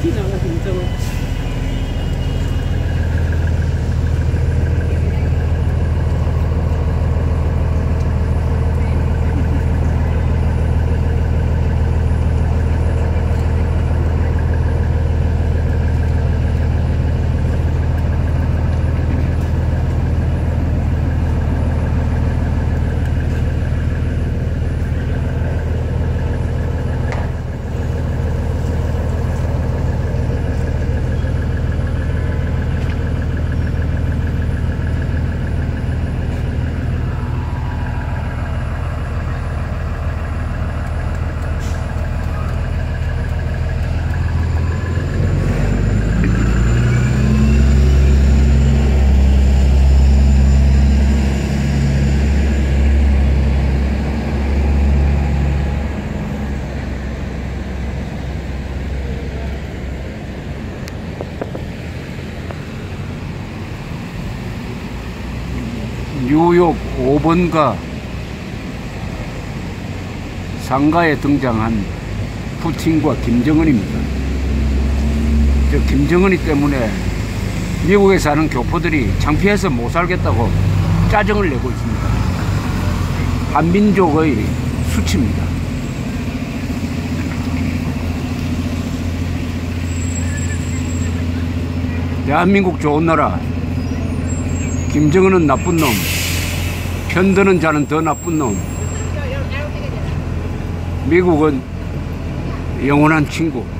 나가 김정은. 뉴욕 5번가 상가에 등장한 푸틴과 김정은입니다. 저 김정은이 때문에 미국에 사는 교포들이 창피해서 못 살겠다고 짜증을 내고 있습니다. 한민족의 수치입니다. 대한민국 좋은 나라, 김정은은 나쁜 놈, 편드는 자는 더 나쁜 놈, 미국은 영원한 친구.